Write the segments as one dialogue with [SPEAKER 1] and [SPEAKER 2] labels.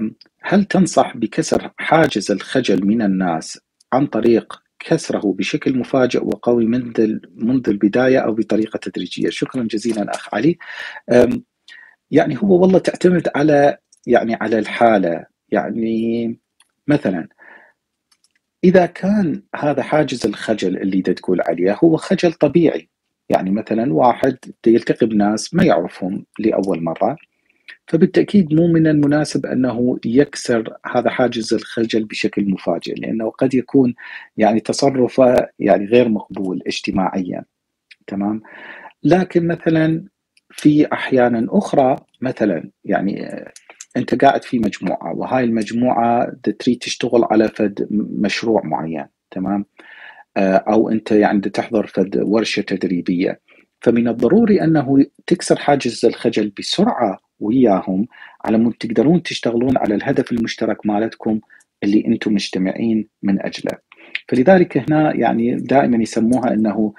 [SPEAKER 1] هل تنصح بكسر حاجز الخجل من الناس عن طريق كسره بشكل مفاجئ وقوي منذ البداية أو بطريقة تدريجية؟ شكرا جزيلا أخ علي. يعني هو والله تعتمد على الحالة. يعني مثلا إذا كان هذا حاجز الخجل اللي تقول عليه هو خجل طبيعي، يعني مثلا واحد يلتقي بناس ما يعرفهم لأول مرة، فبالتأكيد مو من المناسب أنه يكسر هذا حاجز الخجل بشكل مفاجئ، لأنه قد يكون يعني تصرفه يعني غير مقبول اجتماعيا. تمام. لكن مثلا في أحيانا أخرى، مثلا يعني أنت قاعد في مجموعة، وهاي المجموعة تريد تشتغل على فد مشروع معين. تمام. أو أنت يعني تحضر فد ورشة تدريبية، فمن الضروري أنه تكسر حاجز الخجل بسرعة وياهم، على مود تقدرون تشتغلون على الهدف المشترك مالتكم اللي أنتم مجتمعين من أجله. فلذلك هنا يعني دائما يسموها أنه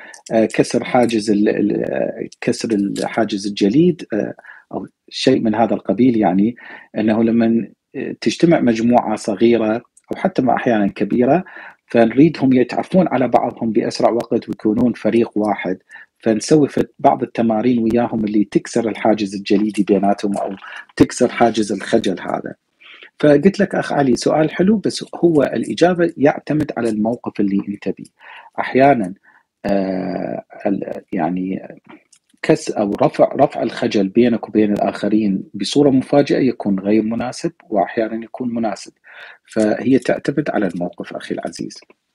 [SPEAKER 1] كسر الحاجز الجليد، أو شيء من هذا القبيل. يعني أنه لما تجتمع مجموعة صغيرة أو حتى مع أحيانا كبيرة، فنريدهم يتعرفون على بعضهم بأسرع وقت ويكونون فريق واحد، فنسوي بعض التمارين وياهم اللي تكسر الحاجز الجليدي بيناتهم أو تكسر حاجز الخجل هذا. فقلت لك أخ علي سؤال حلو، بس هو الإجابة يعتمد على الموقف اللي أنت بيه. أحيانا يعني أو رفع الخجل بينك وبين الآخرين بصورة مفاجئة يكون غير مناسب، وأحيانا يكون مناسب. فهي تعتمد على الموقف أخي العزيز.